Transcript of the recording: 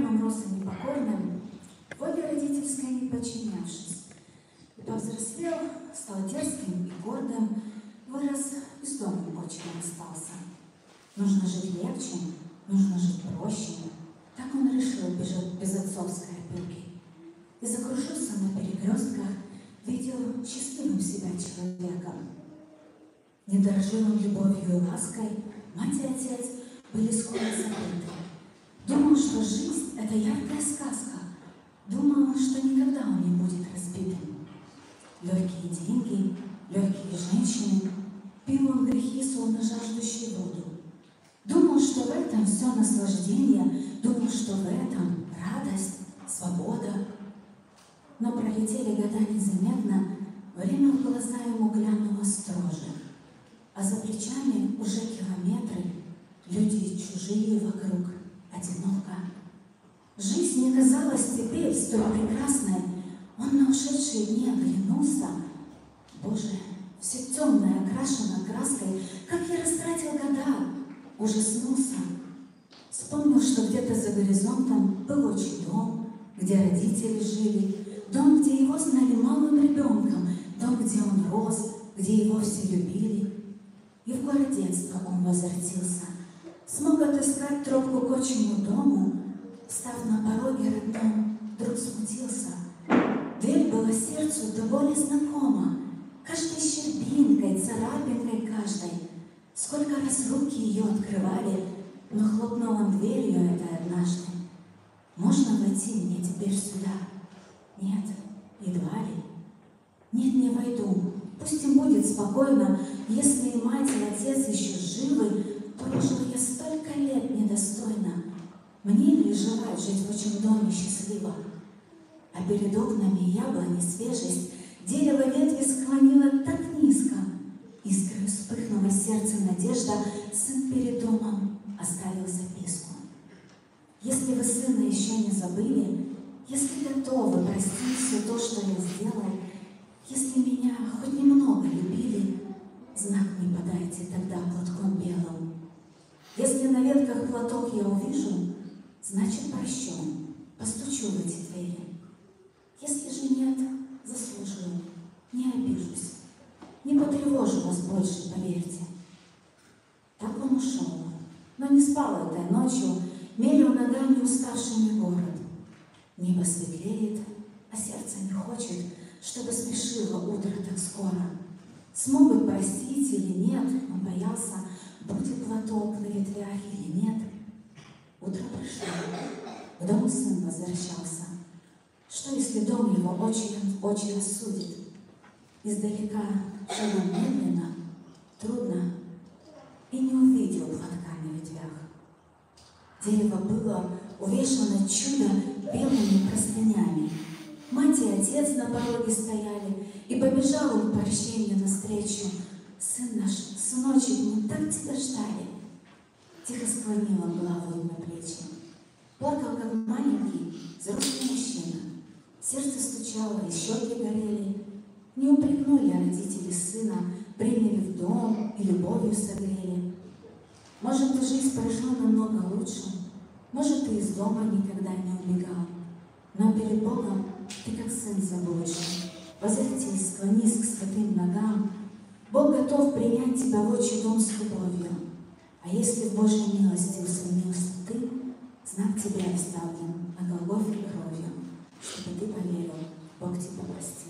он рос и непокорным, воле родительской не подчинявшись. И повзрослел, стал дерзким и гордым, вырос и с домом отчим остался. Нужно жить легче, нужно жить проще. Так он решил без отцовской опеки. И закружился на перекрестках, видел счастливым себя человеком. Не дорожил он любовью и лаской, мать и отец были скоро забыты. Думал, что жизнь — это яркая сказка. Думал, что никогда он не будет разбитым. Легкие деньги, легкие женщины, пил он грехи, словно жаждущий воду. Думал, что в этом все наслаждение, думал, что в этом радость, свобода. Но пролетели года незаметно, время в глаза ему глянуло строже. А за плечами уже километры, люди чужие вокруг, одиноко. Жизнь не казалась теперь столь прекрасной. Он на ушедшие дни оглянулся. Боже, все темное окрашено краской, как я растратил года. Ужаснулся. Вспомнил, что где-то за горизонтом был отчий дом, где родители жили, дом, где его знали малым ребенком, дом, где он рос, где его все любили. И в город детства он возвратился. Смог отыскать тропку к отчему дому, встав на пороге родном, вдруг смутился. Дверь была сердцу до боли знакома, каждой щербинкой, царапинкой каждой. Сколько раз руки ее открывали, но хлопнул он дверью этой однажды. Можно войти мне теперь сюда? Нет, едва ли. Нет, не войду. Пусть им будет спокойно, если и мать, и отец еще живы, прожил я столько лет недостойно. Мне ли желать жить в отчим доме счастливо? А перед окнами яблони свежесть, дерево ветви склонило так низко. Искрой вспыхнула сердце надежда, сын перед домом оставил записку. Если вы сына еще не забыли, если готовы простить все то, что я сделал, если меня хоть немного любили, знак мне подайте тогда платком белым. Если на ветках платок я увижу, значит прощен, постучу в эти двери. Если же нет, заслуживаю, не обижусь, не потревожу вас больше, поверьте. Так он ушел, но не спал этой ночью, мерил ногами уставшими город. Небо светлеет, а сердце не хочет, чтобы смешило утро так скоро. Смогут простить или нет, он боялся, будет платок на ветвях или нет. Утро пришло, в дом сын возвращался. Что, если дом его очень рассудит? Издалека шел он медленно, трудно, и не увидел платка на ветвях. Дерево было увешано чудо белыми простынями. Мать и отец на пороге стояли, и побежал он к прощению навстречу. Сын наш, сыночек, мы так тебя ждали. Тихо склонила голову ему на плечи. Плакал, как маленький, взрослый мужчина. Сердце стучало, и щеки горели. Не упрекнули родители сына, приняли в дом и любовью согрели. Может, ты жизнь прожил намного лучше, может, ты из дома никогда не убегал, но перед Богом ты как сын заблудший. Возвратись, склонись к святым ногам. Бог готов принять тебя в отчий дом с любовью. А если в Божьей милости усомнился ты, знак тебе оставлен на Голгофе кровью, чтобы ты поверил, Бог тебя простил.